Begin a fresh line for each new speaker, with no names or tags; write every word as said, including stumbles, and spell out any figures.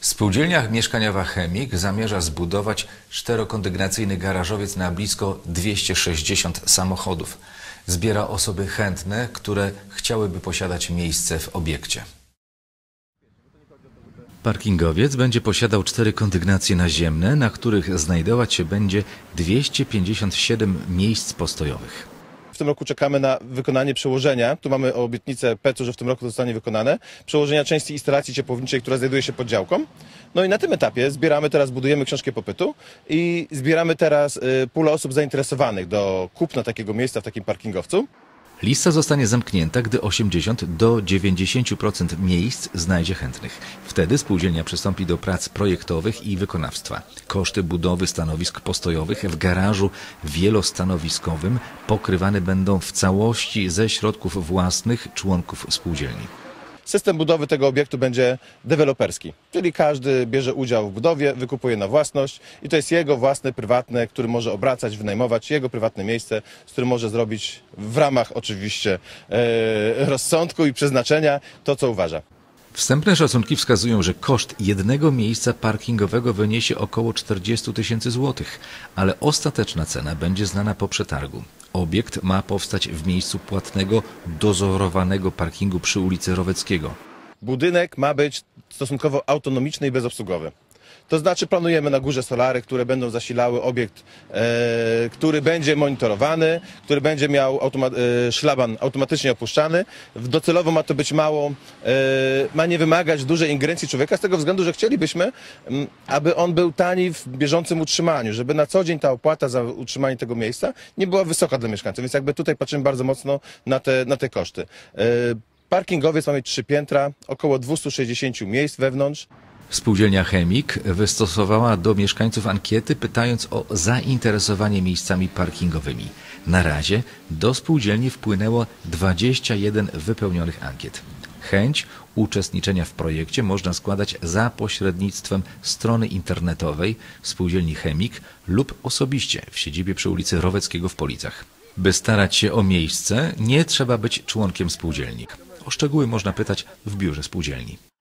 Spółdzielnia mieszkaniowa Chemik zamierza zbudować czterokondygnacyjny garażowiec na blisko dwieście sześćdziesiąt samochodów. Zbiera osoby chętne, które chciałyby posiadać miejsce w obiekcie. Parkingowiec będzie posiadał cztery kondygnacje naziemne, na których znajdować się będzie dwieście pięćdziesiąt siedem miejsc postojowych.
W tym roku czekamy na wykonanie przełożenia. Tu mamy obietnicę P E C u, że w tym roku to zostanie wykonane. Przełożenia części instalacji ciepłowniczej, która znajduje się pod działką. No i na tym etapie zbieramy teraz, budujemy książkę popytu i zbieramy teraz pulę osób zainteresowanych do kupna takiego miejsca w takim parkingowcu.
Lista zostanie zamknięta, gdy osiemdziesiąt do dziewięćdziesięciu procent miejsc znajdzie chętnych. Wtedy spółdzielnia przystąpi do prac projektowych i wykonawstwa. Koszty budowy stanowisk postojowych w garażu wielostanowiskowym pokrywane będą w całości ze środków własnych członków spółdzielni.
System budowy tego obiektu będzie deweloperski, czyli każdy bierze udział w budowie, wykupuje na własność i to jest jego własne, prywatne, który może obracać, wynajmować, jego prywatne miejsce, z którym może zrobić w ramach oczywiście e, rozsądku i przeznaczenia to, co uważa.
Wstępne szacunki wskazują, że koszt jednego miejsca parkingowego wyniesie około czterdzieści tysięcy złotych, ale ostateczna cena będzie znana po przetargu. Obiekt ma powstać w miejscu płatnego, dozorowanego parkingu przy ulicy Roweckiego.
Budynek ma być stosunkowo autonomiczny i bezobsługowy. To znaczy planujemy na górze solary, które będą zasilały obiekt, e, który będzie monitorowany, który będzie miał automa e, szlaban automatycznie opuszczany. Docelowo ma to być mało, e, ma nie wymagać dużej ingerencji człowieka, z tego względu, że chcielibyśmy, m, aby on był tani w bieżącym utrzymaniu, żeby na co dzień ta opłata za utrzymanie tego miejsca nie była wysoka dla mieszkańców, więc jakby tutaj patrzymy bardzo mocno na te, na te koszty. E, Parkingowiec ma mieć trzy piętra, około dwieście sześćdziesiąt miejsc wewnątrz.
Spółdzielnia Chemik wystosowała do mieszkańców ankiety, pytając o zainteresowanie miejscami parkingowymi. Na razie do spółdzielni wpłynęło dwadzieścia jeden wypełnionych ankiet. Chęć uczestniczenia w projekcie można składać za pośrednictwem strony internetowej Spółdzielni Chemik lub osobiście w siedzibie przy ulicy Roweckiego w Policach. By starać się o miejsce, nie trzeba być członkiem spółdzielni. O szczegóły można pytać w biurze spółdzielni.